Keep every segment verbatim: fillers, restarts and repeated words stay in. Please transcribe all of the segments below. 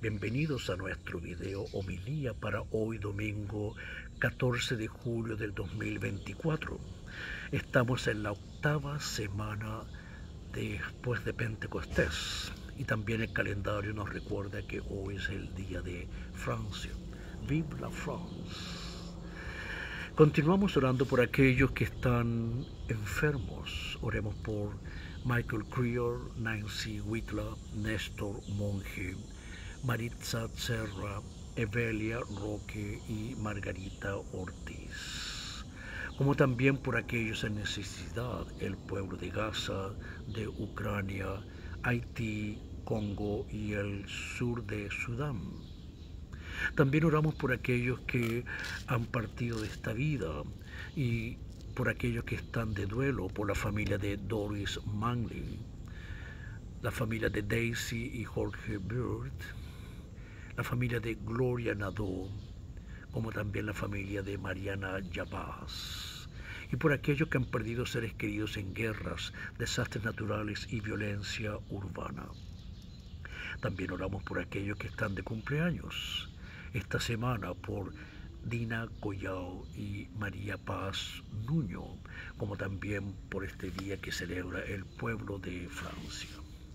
Bienvenidos a nuestro video homilía para hoy domingo catorce de julio del dos mil veinticuatro. Estamos en la octava semana después de Pentecostés y también el calendario nos recuerda que hoy es el día de Francia. Vive la France. Continuamos orando por aquellos que están enfermos. Oremos por Michael Creer, Nancy Whitla, Néstor Monge, Maritza Serra, Evelia Roque y Margarita Ortiz, como también por aquellos en necesidad, el pueblo de Gaza, de Ucrania, Haití, Congo y el sur de Sudán. También oramos por aquellos que han partido de esta vida y por aquellos que están de duelo, por la familia de Doris Manley, la familia de Daisy y Jorge Bird, la familia de Gloria Nadeau, como también la familia de Mariana Yabaz, y por aquellos que han perdido seres queridos en guerras, desastres naturales y violencia urbana. También oramos por aquellos que están de cumpleaños esta semana, por Dina Collao y María Paz Nuño, como también por este día que celebra el pueblo de Francia.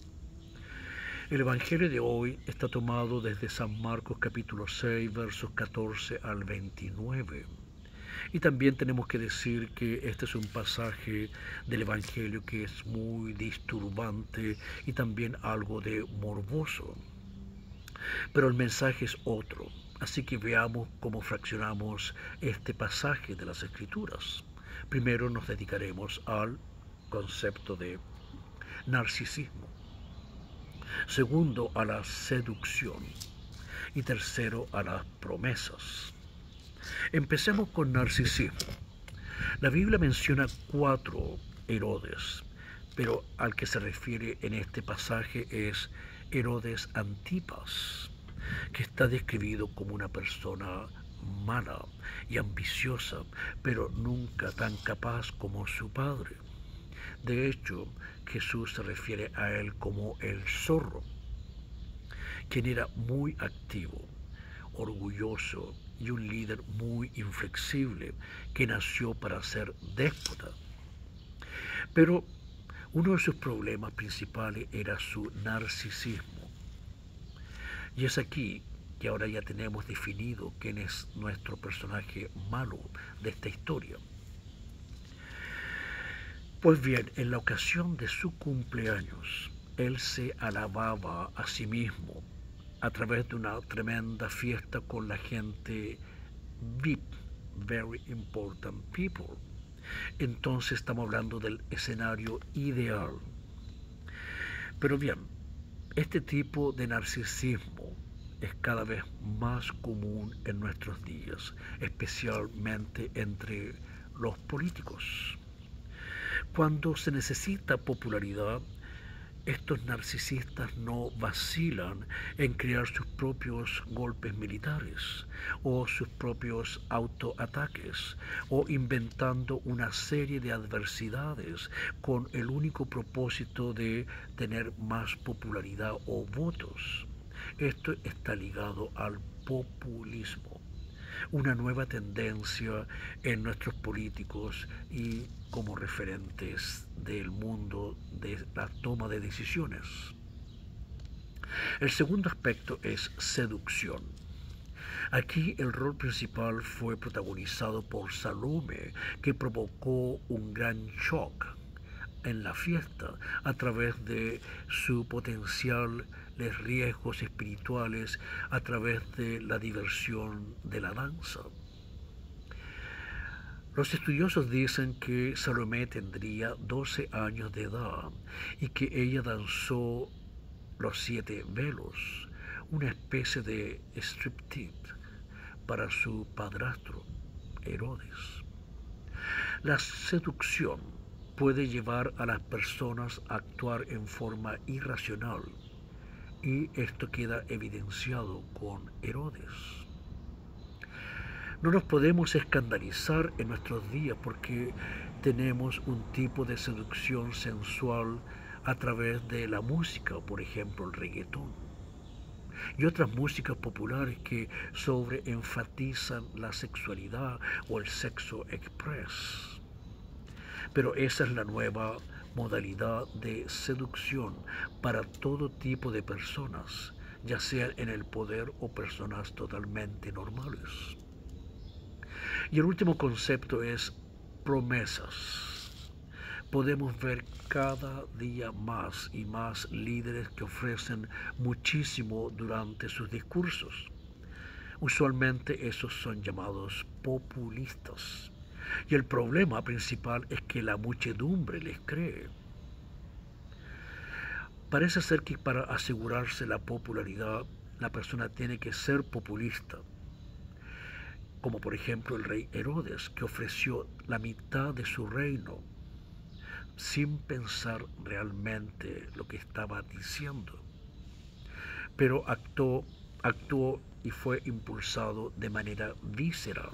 El Evangelio de hoy está tomado desde San Marcos capítulo seis, versos catorce al veintinueve. Y también tenemos que decir que este es un pasaje del Evangelio que es muy disturbante y también algo de morboso. Pero el mensaje es otro. Así que veamos cómo fraccionamos este pasaje de las Escrituras. Primero nos dedicaremos al concepto de narcisismo. Segundo, a la seducción. Y tercero, a las promesas. Empecemos con narcisismo. La Biblia menciona cuatro Herodes, pero al que se refiere en este pasaje es Herodes Antipas, que está describido como una persona mala y ambiciosa, pero nunca tan capaz como su padre. De hecho, Jesús se refiere a él como el zorro, quien era muy activo, orgulloso y un líder muy inflexible, que nació para ser déspota. Pero uno de sus problemas principales era su narcisismo. Y es aquí que ahora ya tenemos definido quién es nuestro personaje malo de esta historia. Pues bien, en la ocasión de su cumpleaños, él se alababa a sí mismo a través de una tremenda fiesta con la gente V I P, Very Important People. Entonces estamos hablando del escenario ideal. Pero bien, este tipo de narcisismo es cada vez más común en nuestros días, especialmente entre los políticos. Cuando se necesita popularidad, estos narcisistas no vacilan en crear sus propios golpes militares o sus propios autoataques o inventando una serie de adversidades con el único propósito de tener más popularidad o votos. Esto está ligado al populismo, una nueva tendencia en nuestros políticos y como referentes del mundo de la toma de decisiones. El segundo aspecto es seducción. Aquí el rol principal fue protagonizado por Salome, que provocó un gran shock en la fiesta a través de su potencial riesgos espirituales, a través de la diversión de la danza. Los estudiosos dicen que Salomé tendría doce años de edad y que ella danzó los siete velos, una especie de striptease para su padrastro, Herodes. La seducción puede llevar a las personas a actuar en forma irracional, y esto queda evidenciado con Herodes. No nos podemos escandalizar en nuestros días porque tenemos un tipo de seducción sensual a través de la música, por ejemplo el reggaetón. y otras músicas populares que sobreenfatizan la sexualidad o el sexo express. Pero esa es la nueva modalidad de seducción para todo tipo de personas, ya sean en el poder o personas totalmente normales. Y el último concepto es promesas. Podemos ver cada día más y más líderes que ofrecen muchísimo durante sus discursos. Usualmente esos son llamados populistas. Y el problema principal es que la muchedumbre les cree. Parece ser que para asegurarse la popularidad, la persona tiene que ser populista. Como por ejemplo el rey Herodes, que ofreció la mitad de su reino sin pensar realmente lo que estaba diciendo, pero actuó, actuó y fue impulsado de manera visceral.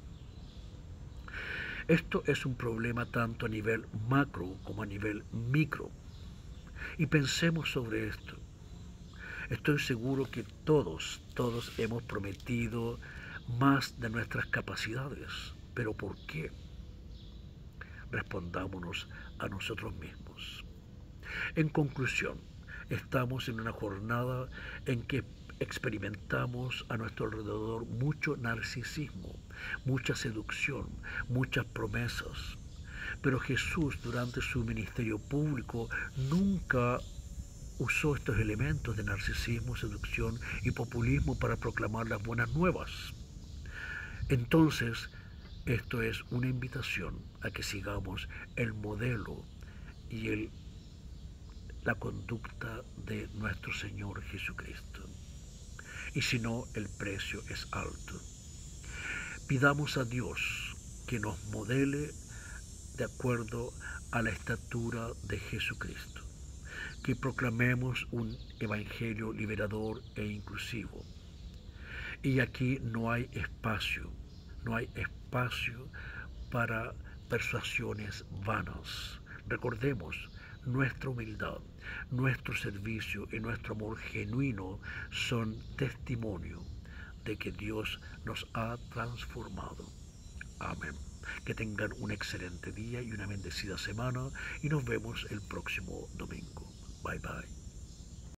Esto es un problema tanto a nivel macro como a nivel micro. Y pensemos sobre esto. Estoy seguro que todos, todos hemos prometido más de nuestras capacidades. ¿Pero por qué? Respondámonos a nosotros mismos. En conclusión, estamos en una jornada en que experimentamos a nuestro alrededor mucho narcisismo, mucha seducción, muchas promesas. Pero Jesús, durante su ministerio público, nunca usó estos elementos de narcisismo, seducción y populismo para proclamar las buenas nuevas. Entonces, esto es una invitación a que sigamos el modelo y el, la conducta de nuestro Señor Jesucristo. Y si no, el precio es alto. Pidamos a Dios que nos modele de acuerdo a la estatura de Jesucristo, que proclamemos un evangelio liberador e inclusivo. Y aquí no hay espacio, no hay espacio para persuasiones vanas. Recordemos, nuestra humildad, nuestro servicio y nuestro amor genuino son testimonio de que Dios nos ha transformado. Amén. Que tengan un excelente día y una bendecida semana y nos vemos el próximo domingo. Bye bye.